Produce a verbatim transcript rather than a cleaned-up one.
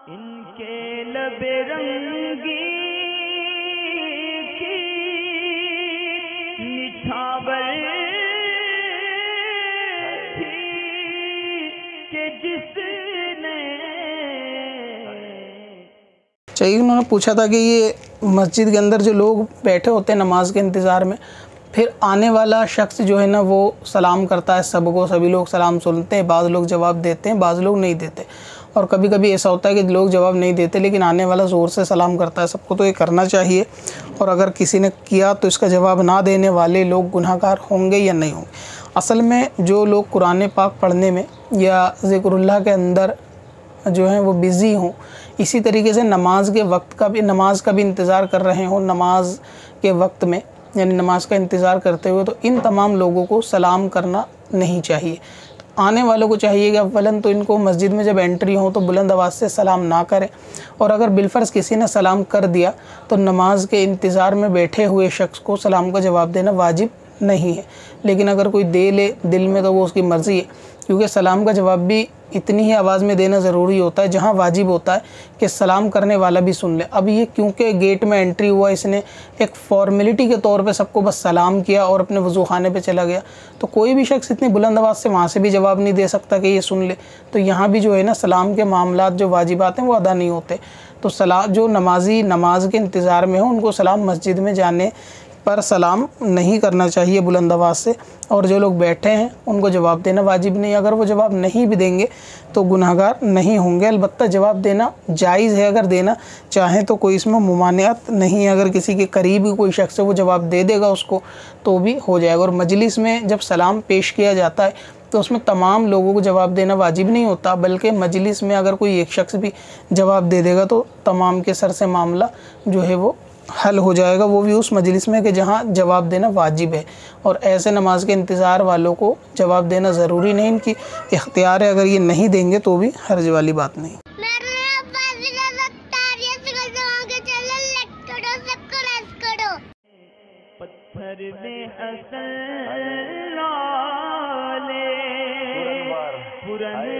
ان کے لب رنگی کی نچھاور تھی کہ جس نے چاہیے انہوں نے پوچھا تھا کہ یہ مسجد کے اندر جو لوگ بیٹھے ہوتے ہیں نماز کے انتظار میں، پھر آنے والا شخص جو ہے نا وہ سلام کرتا ہے سب کو، سبھی لوگ سلام سنتے ہیں، بعض لوگ جواب دیتے ہیں، بعض لوگ نہیں دیتے، اور کبھی کبھی ایسا ہوتا ہے کہ لوگ جواب نہیں دیتے لیکن آنے والا زور سے سلام کرتا ہے سب کو، تو یہ کرنا چاہیے، اور اگر کسی نے کیا تو اس کا جواب نہ دینے والے لوگ گناہ گار ہوں گے یا نہیں ہوں گے۔ اصل میں جو لوگ قرآن پاک پڑھنے میں یا ذکر اللہ کے اندر جو ہیں وہ بزی ہوں، اسی طریقے سے نماز کے وقت کا بھی نماز کا بھی انتظار کر رہے ہوں، نماز کے وقت میں یعنی نماز کا انتظار کرتے ہوئے، تو ان تمام لوگوں کو سلام کرنا نہیں چاہیے۔ آنے والوں کو چاہیے کہ اولاً تو ان کو مسجد میں جب انٹری ہو تو بلند آواز سے سلام نہ کریں، اور اگر بالفرض کسی نے سلام کر دیا تو نماز کے انتظار میں بیٹھے ہوئے شخص کو سلام کا جواب دینا واجب نہیں ہے، لیکن اگر کوئی دے لے دل میں تو وہ اس کی مرضی ہے، کیونکہ سلام کا جواب بھی اتنی ہی آواز میں دینا ضروری ہوتا ہے جہاں واجب ہوتا ہے کہ سلام کرنے والا بھی سن لے۔ اب یہ کیونکہ گیٹ میں انٹری ہوا، اس نے ایک فارمیلٹی کے طور پہ سب کو بس سلام کیا اور اپنے وضو خانے پہ چلا گیا، تو کوئی بھی شخص اتنی بلند آواز سے وہاں سے بھی جواب نہیں دے سکتا کہ یہ سن لے، تو یہاں بھی جو ہے نا سلام کے معاملات جو واجبات ہیں وہ ادا نہیں ہوتے۔ تو سلام جو نمازی نماز کے انتظار میں ہوں ان کو سلام مسجد میں جانے پر سلام نہیں کرنا چاہیے بلند آواز سے، اور جو لوگ بیٹھے ہیں ان کو جواب دینا واجب نہیں۔ اگر وہ جواب نہیں بھی دیں گے تو گناہ گار نہیں ہوں گے، البتہ جواب دینا جائز ہے، اگر دینا چاہیں تو کوئی اس میں ممانعت نہیں ہے، اگر کسی کے قریبی کوئی شخص ہے وہ جواب دے دے گا اس کو تو بھی ہو جائے گا۔ اور مجلس میں جب سلام پیش کیا جاتا ہے تو اس میں تمام لوگوں کو جواب دینا واجب نہیں ہوتا، بلکہ مجلس میں اگر کوئی ایک شخص بھی جواب دے دے گا تو تمام کے سر سے معاملہ جو ہے وہ حل ہو جائے گا، وہ بھی اس مجلس میں کہ جہاں جواب دینا واجب ہے۔ اور ایسے نماز کے انتظار والوں کو جواب دینا ضروری نہیں، ان کی اختیار ہے، اگر یہ نہیں دیں گے تو بھی حرج والی بات نہیں۔ پتھر میں حسن لالے پرن